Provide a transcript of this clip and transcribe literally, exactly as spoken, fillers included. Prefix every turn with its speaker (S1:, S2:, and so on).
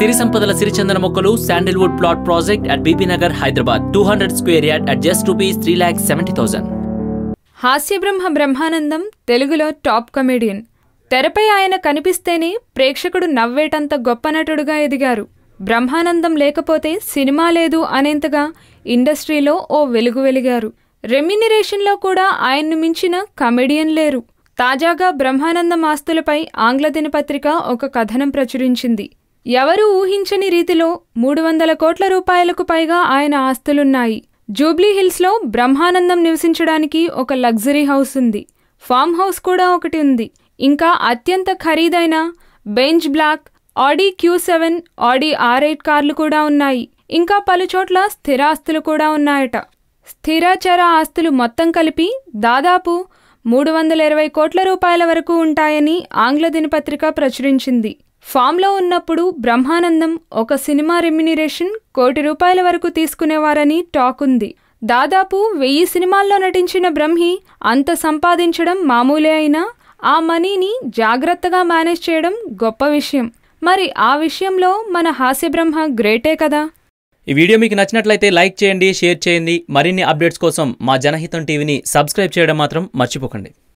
S1: సిరి సంపదల సిరిచందన మొక్కలు sandalwood plot project at BB Nagar Hyderabad two hundred square yard at just rupees three lakh seventy thousand.
S2: హాస్యబ్రహ్మ బ్రహ్మానందం తెలుగులో టాప్ కమెడియన్. తెరపై ఆయన కనిపిస్తేనే ప్రేక్షకుడు నవ్వేటంత గొప్ప నటుడుగా ఎదిగారు. బ్రహ్మానందం లేకపోతే సినిమా లేదు అనేంతగా ఇండస్ట్రీలో ఓ వెలుగు వెలిగారు. రెమ్యునరేషన్లో కూడా ఆయన్ను మించిన కమెడియన్ లేరు. తాజాగా బ్రహ్మానందం ఆస్తులపై ఆంగ్ల దినపత్రిక ఒక కథనం ప్రచురించింది. ఎవరూ ఊహించని రీతిలో మూడు వందల కోట్ల రూపాయలకు పైగా ఆయన ఆస్తులున్నాయి. జూబ్లీహిల్స్లో బ్రహ్మానందం నివసించడానికి ఒక లగ్జరీ హౌస్ ఉంది. ఫామ్ హౌస్ కూడా ఒకటి ఉంది. ఇంకా అత్యంత ఖరీదైన Benz black, Audi Q seven, Audi R eight కార్లు కూడా ఉన్నాయి. ఇంకా పలుచోట్ల స్థిరాస్తులు కూడా ఉన్నాయట. స్థిరచర ఆస్తులు మొత్తం కలిపి దాదాపు మూడు వందల ఇరవై కోట్ల రూపాయల వరకు ఉంటాయని ఆంగ్ల దినపత్రిక ప్రచురించింది. ఫామ్లో ఉన్నప్పుడు బ్రహ్మానందం ఒక సినిమా రెమ్యునరేషన్ కోటి రూపాయల వరకు తీసుకునేవారని టాక్ ఉంది. దాదాపు వెయ్యి సినిమాల్లో నటించిన బ్రహ్మి అంత సంపాదించడం మామూలే అయినా ఆ మనీని జాగ్రత్తగా మేనేజ్ చేయడం గొప్ప విషయం. మరి ఆ విషయంలో మన హాస్యబ్రహ్మ గ్రేటే కదా.
S1: ఈ వీడియో మీకు నచ్చినట్లయితే లైక్ చేయండి, షేర్ చేయండి. మరిన్ని అప్డేట్స్ కోసం మా జనహితం టీవీని సబ్స్క్రైబ్ చేయడం మాత్రం మర్చిపోకండి.